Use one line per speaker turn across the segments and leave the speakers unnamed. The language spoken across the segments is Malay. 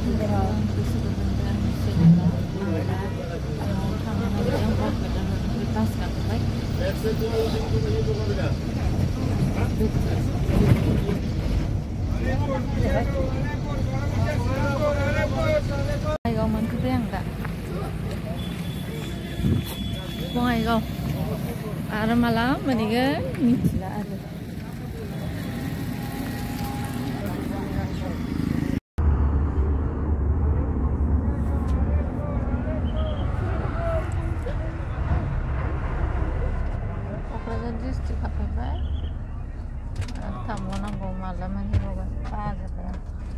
Mình cứ đang tak. Buang kau. Ada malam mendingan ni tidak ada. Apa jus juga pakai? Tamu nak go malam ni bukan ada ya.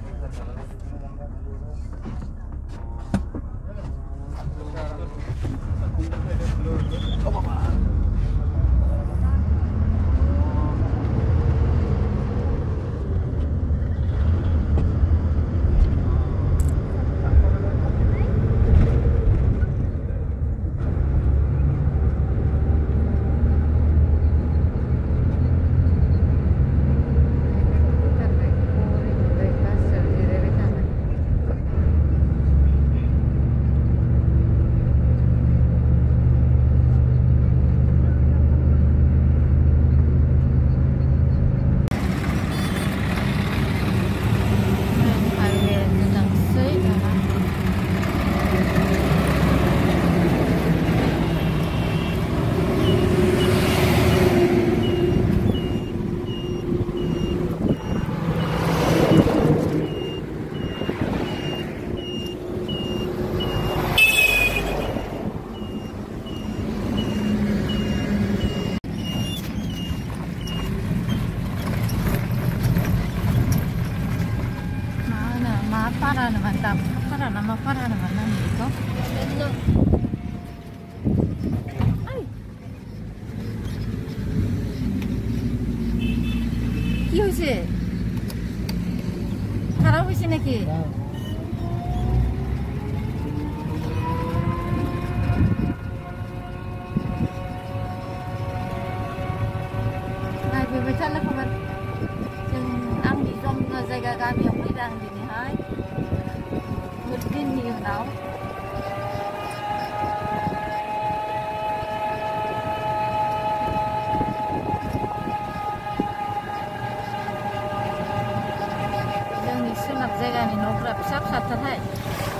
Para naman tap. Para naman nandito. Ay. কি হইছে? খারাপ হইছে নাকি? Hai bebaca lah kabar. जों आंनि जम जायगा गामियाव फैदों दिनैहाय दिननि उनाव जोंनि सोनाब जायगानि न'फोरा फिसा फिसाथारहाय